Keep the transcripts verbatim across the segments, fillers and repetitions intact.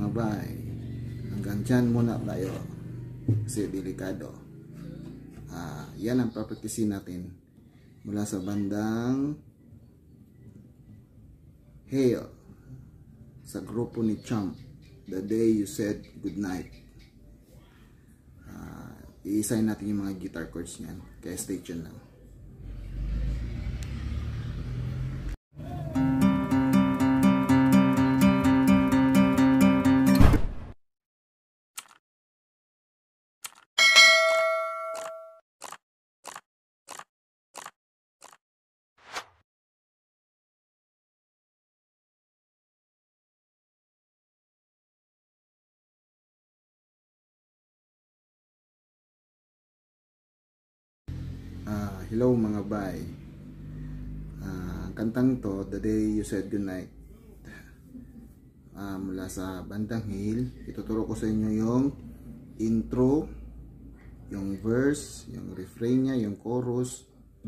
mga bay, hanggang dyan muna tayo kasi delikado. Uh, yan ang papracticein natin mula sa bandang Hale sa grupo ni Champ, The Day You Said Goodnight. Uh, i-assign natin yung mga guitar chords niyan, kaya stay tuned lang. Uh, hello mga bay, uh, kantang to, The Day You Said Goodnight, uh, mula sa bandang Hale. Ituturo ko sa inyo yung intro, yung verse, yung refrain nya, yung chorus,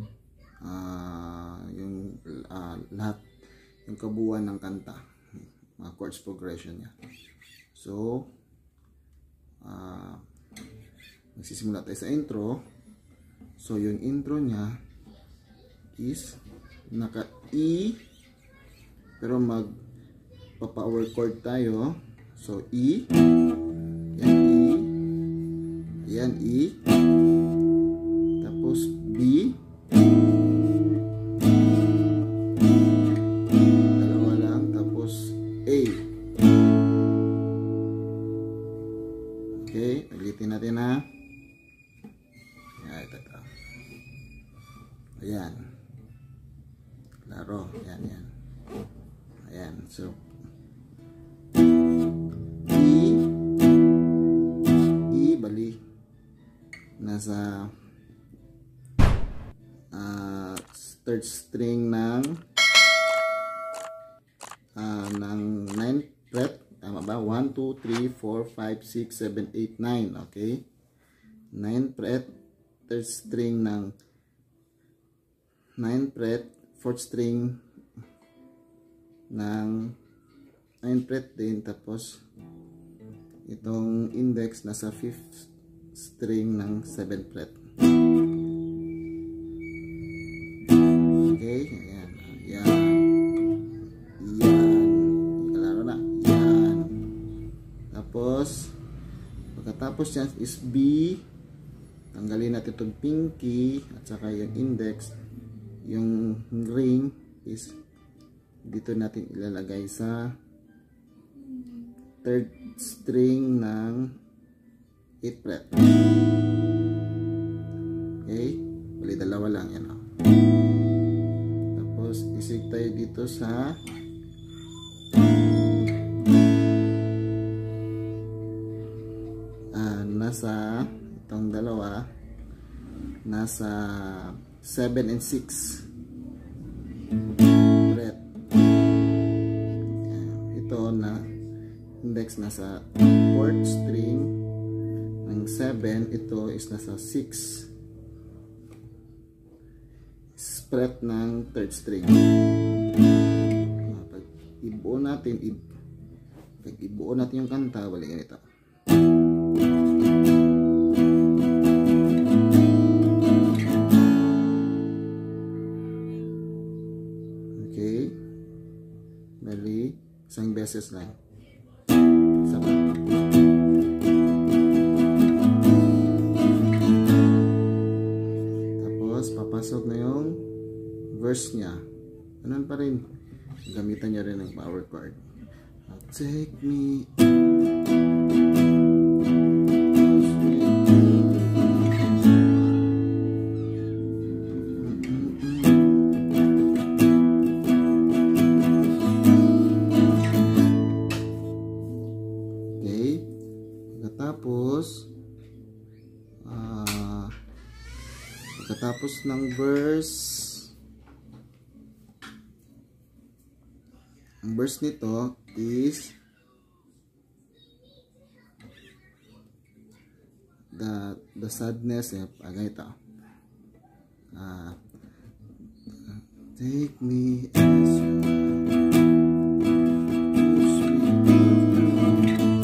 uh, yung uh, lahat, yung kabuuan ng kanta, mga chords progression nya. So uh, magsisimula tayo sa intro. So yung intro niya is naka E, pero mag pa-power chord tayo. So E, yan E, yan E, tapos B, dalawa lang, tapos A. Okay, ulitin natin ha. Ayan, klaro, ayan, ayan, ayan. So E, E, bali nasa uh, third string ng uh, ng ninth fret, tama ba? one, two, three, four, five, six, seven, eight, nine. Okay, ninth fret, third string ng ninth fret, fourth string ng ninth fret din, tapos itong index nasa fifth string ng seventh fret. Okay, ayan, ayan, ayan, klaro na, ayan. Tapos pagkatapos yan is B, tanggalin natin itong pinky at saka yung index. Yung ring is dito natin ilalagay sa third string ng eighth fret. Okay, bali dalawa lang yan, oh. Tapos isig tayo dito sa uh, nasa itong dalawa, nasa seven and six fret. Ito na index nasa fourth string ng seven, ito is nasa six fret ng third string. Pag ibuo natin, pag ibuo natin yung kanta, wala ganito. Bali, isang beses lang. Sama. Tapos, papasok na yung verse niya. Ganun pa rin. Gamitan niya rin ng power chord. Take me. Tapos uh, pagkatapos ng verse, ang verse nito is the the sadness, eh, ah, ganito. Uh, take me as you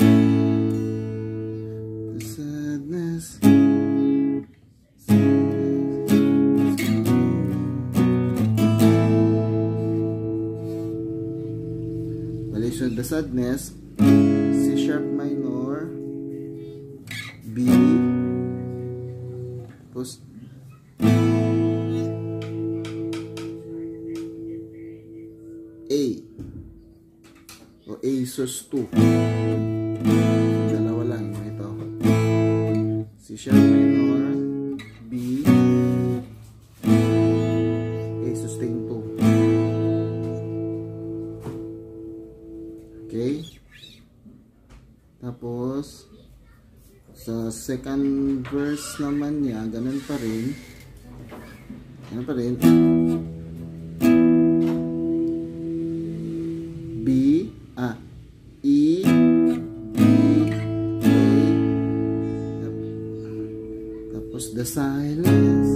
Bali, so the sadness, C sharp minor, B, tapos A o A sus two. Dalawa lang yung ito. C sharp minor, B, A sustain two. Okay? Tapos sa second verse naman niya, ganun pa rin. Ganun pa rin. B, ah, E, B, A. Tapos the silence.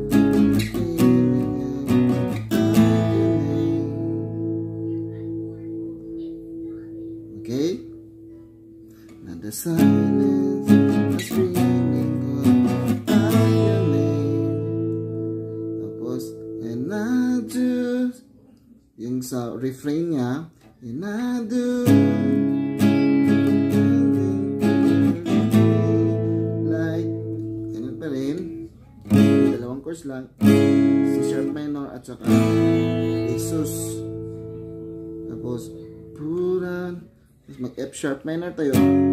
Okay? Now the silence is screaming out your name. Tapos, and I do, yung sa refrain niya, and I do like, ganun pa rin, dalawang chords lang, C sharp minor at saka A sus. Tapos, puran, tapos mag F sharp minor tayo,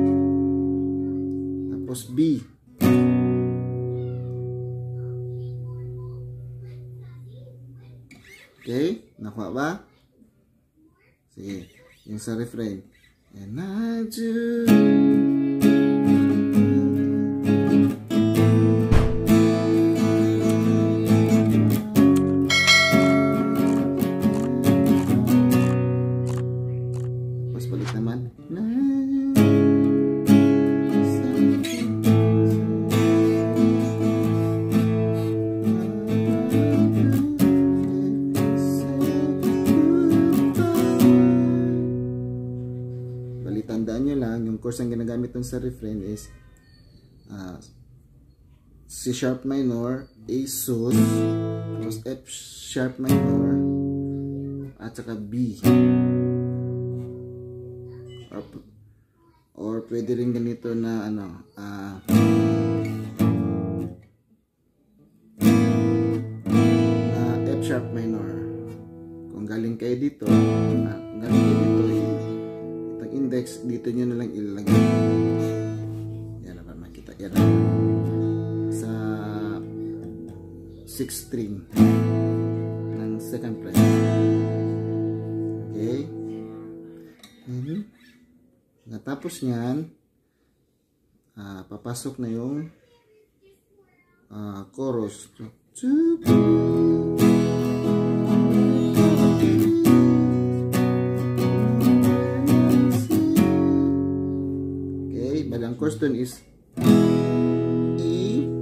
tapos B, okay, nakuha ba? Sige, yung sa refrain, and I do. Tapos balik naman, tandaan nyo lang, yung chords ang ginagamit dun sa refrain is uh, C sharp minor, A sus, tapos F sharp minor, at saka B. Or, or pwede rin ganito na ano, uh, na F sharp minor. Kung galing kayo dito, uh, kung galing kayo dito, index, dito nyo na lang ilalagay. Yan na ba makita? Yan na. Sa sixth string ng second fret. Okay? Mm-hmm. Natapos nyan, uh, papasok na yung uh, chorus. Ang chords dun is E,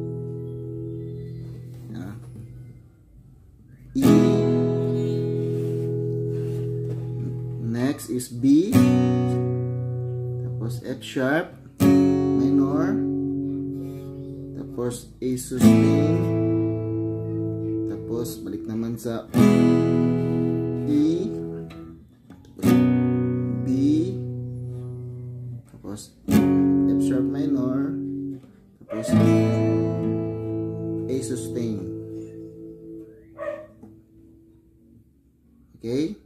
yeah. E, next is B, tapos F sharp minor, tapos A sustain, tapos balik naman sa E, B, tapos F sharp minor, tapos A sustain. Okay?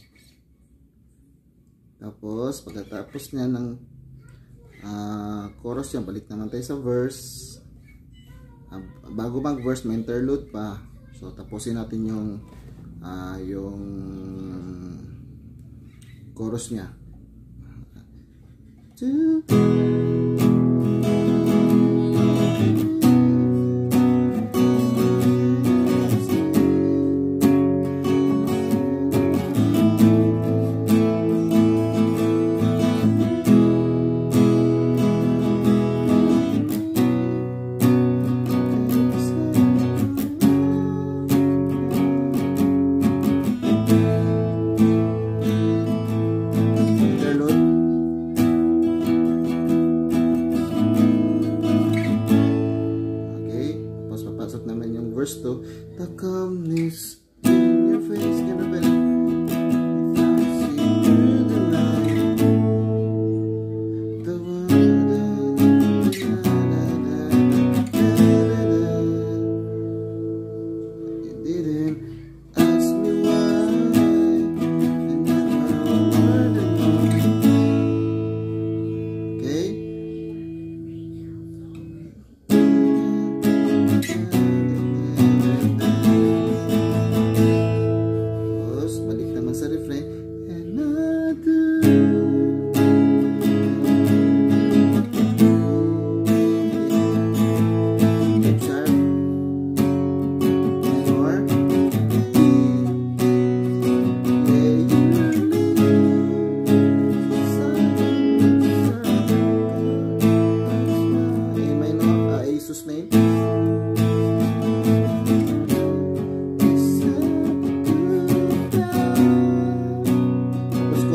Tapos pagkatapos niya ng uh, chorus yan, balik naman tayo sa verse. Uh, bago mag verse, may interlude pa. So tapusin natin yung uh, yung chorus niya. Two.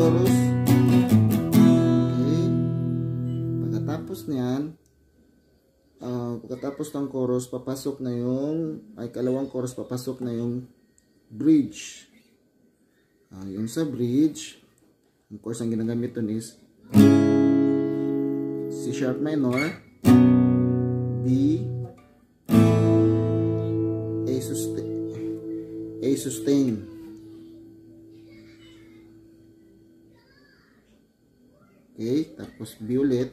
chorus. Okay. Pagkatapos niyan, uh, pagkatapos ng chorus, papasok na yung, ay kalawang chorus, papasok na yung bridge. Uh, yung sa bridge, of course, ang ginagamit dun is C sharp minor, B, A sustain, A sustain. Okay, tapos B ulit.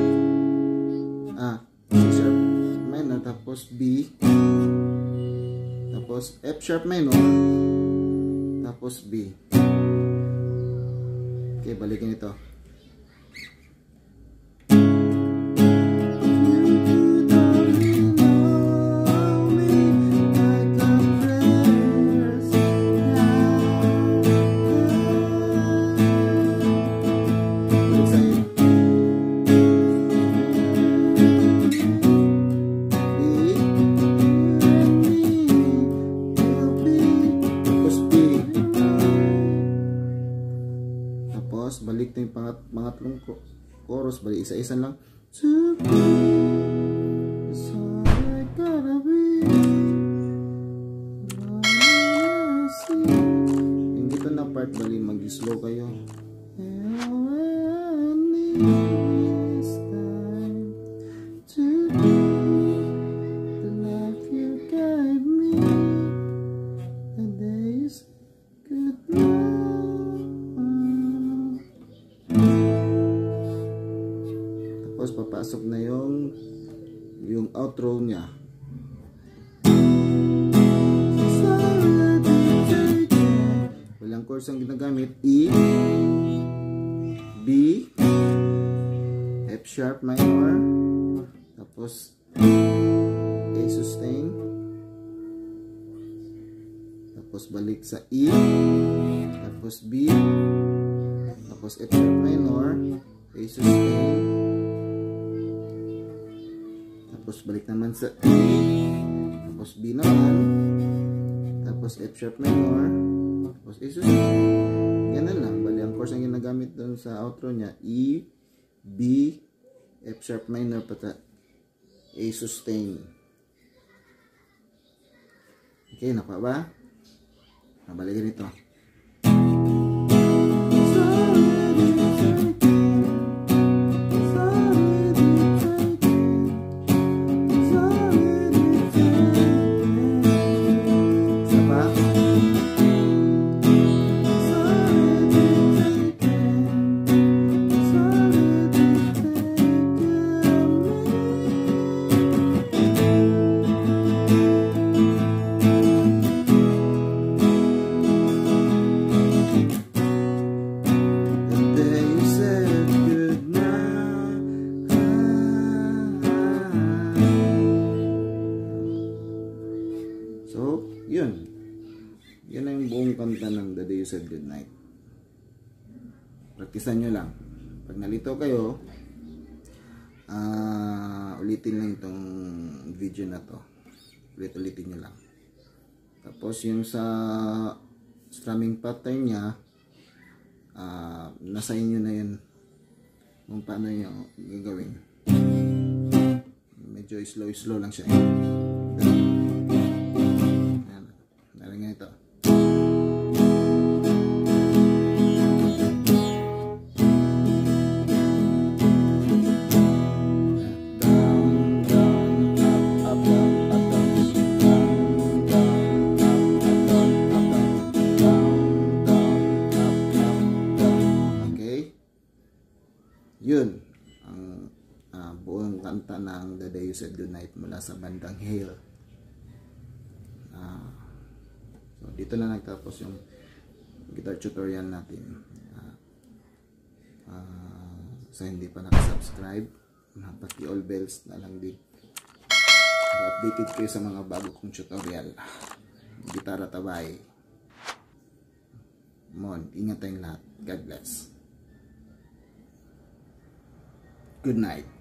Ah, C sharp minor, tapos B, tapos F sharp minor, tapos B. Okay, balikin ito. Balik na yung pangat, pangatlong chorus, balik isa-isa lang. Yung dito na part, balik mag-slow kayo. Tapos papasok na yung yung outro niya. Walang chords ang ginagamit. E, B, F sharp minor, tapos A sustain, tapos balik sa E, tapos B, tapos F sharp minor, A sustain, tapos balik naman sa E, tapos B naman, tapos F sharp minor, tapos A sustain. Ganun lang. Bali, ang chords ang ginagamit doon sa outro niya, E, B, F sharp minor, pata A sustain. Okay, nakuha ba? Nabalikin ito. So, yun. Yun na yung buong kanta ng The Day You Said Goodnight. Praktisan nyo lang. Pag nalito kayo, uh, ulitin lang itong video na to. Ulit-ulitin nyo lang. Tapos yung sa strumming pattern nya, uh, nasa inyo na yun kung paano yung gagawin. Medyo slow-slow lang siya. Naringin ito. Yun ang uh, buong kanta ng The Day You Said Goodnight mula sa bandang Hale. Uh, so dito na nagtapos yung guitar tutorial natin. Uh, uh, sa hindi pa nakasubscribe, pati all bells na lang din. Updated kayo sa mga bago kong tutorial. Gitara tabay. Mon, ingat tayong lahat. God bless. Good night.